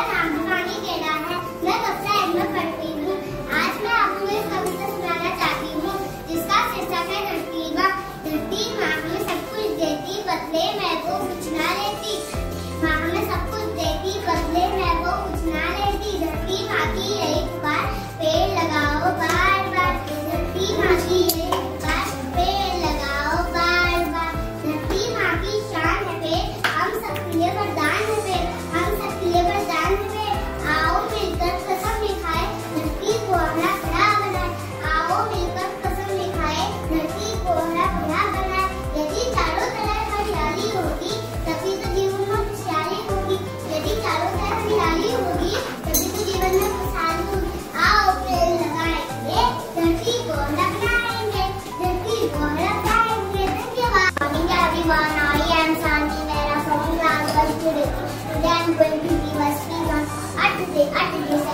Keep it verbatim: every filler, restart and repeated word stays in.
नाम हिमानी केड़ा है। मैं कक्षा एक में पढ़ती हूँ। आज मैं आपको एक कविता सुनाना चाहती हूँ जिसका शीर्षक है धरती माँ। धरती माँ हमें सब कुछ देती, बदले मैं वो कुछ ना लेती। माँ हमें सब कुछ देती, बदले मैं वो कुछ ना लेती। धरती माँ की यही पुकार, पेड़ लगाओ बार बार। धरती माँ की यही पुकार, पेड़ लगाओ बार बार। धरती माँ की शान है पेड़, हम सबके लिए वरदान है पेड़, हम सबके लिए वरदान है पेड़। आओ मिलकर कसम खाए, धरती को हरा भरा बनाए। आओ मिलकर कसम खाए, धरती को हरा भरा बनाए। यदि चारों तरफ हरियाली होगी तभी तो जीवन में खुशहाली होगी। यदि चारों तरफ हरियाली होगी तभी तो जीवन में खुशहाली होगी। आओ पेड़ लगाएंगे, धरती को हरा बनाएंगे, धरती को हरा बनाएंगे। धन्यवाद। Morning everyone, I am Sandy Mehra from class one today. Today I am going to give a speech on Earth Day. Earth Day